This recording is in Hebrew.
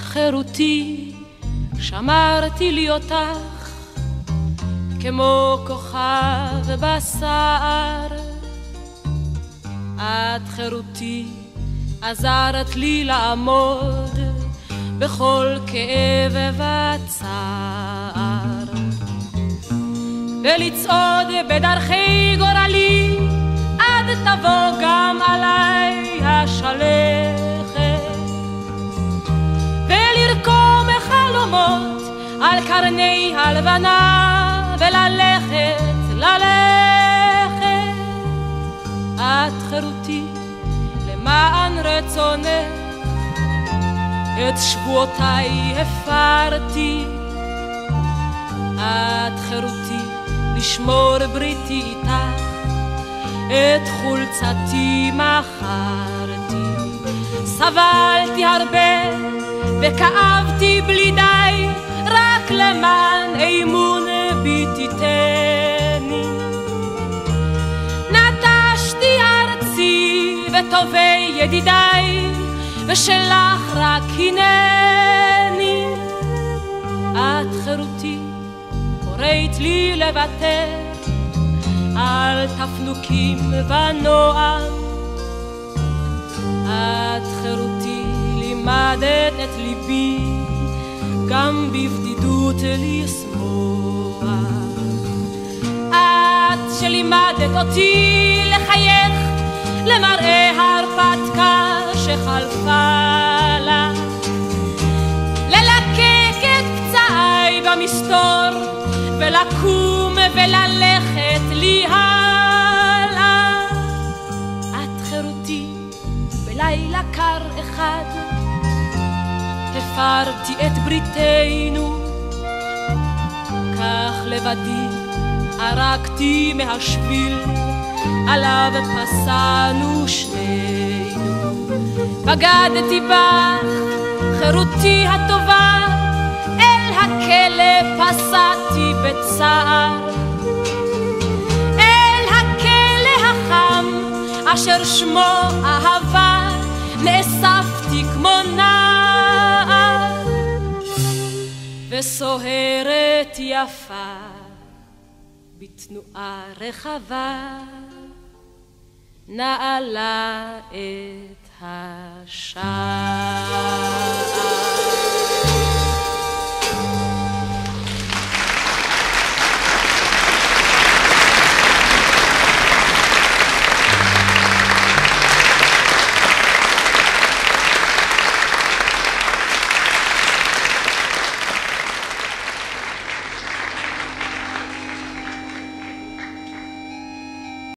חירותי, שמרתי לי אותך כמו כוכב בסער. את חירותי, עזרת לי לעמוד בכל כאב וצער, ולצעוד בדרכי גורלי עד תבוא גם עליי השלכת, ולרקום חלומות על קרני הלבנה וללכת, ללכת. את חירותי, למען רצונך את שבועותיי הפרתי. את חירותי, לשמור בריתי איתך, את חולצתי מכרתי. סבלתי הרבה וכאבתי בלי די, רק למען אמון בי תיתני. נטשתי ארצי וטובי ידידיי, ושלך רק הנני. את חירותי, קוראת לי לוותר על תפנוקים ונועם. את חירותי, לימדת את ליבי גם בבדידות לשמוח. את שלימדת אותי לחייך למראה הרפתקה שחלפה לה, ללקק את פצעיי במסתור ולקום וללכת לי הלאה. את חירותי, בלילה קר אחד הפרתי את בריתנו, כך לבדי ערקתי מהשביל עליו פסענו שנינו. בגדתי בך חירותי הטובה, אל הכלא פסעתי בצער, אל הכלא החם אשר שמו אהבה, נאספתי כמו נער, וסוהרת יפה בתנועה רחבה נעלה את השער.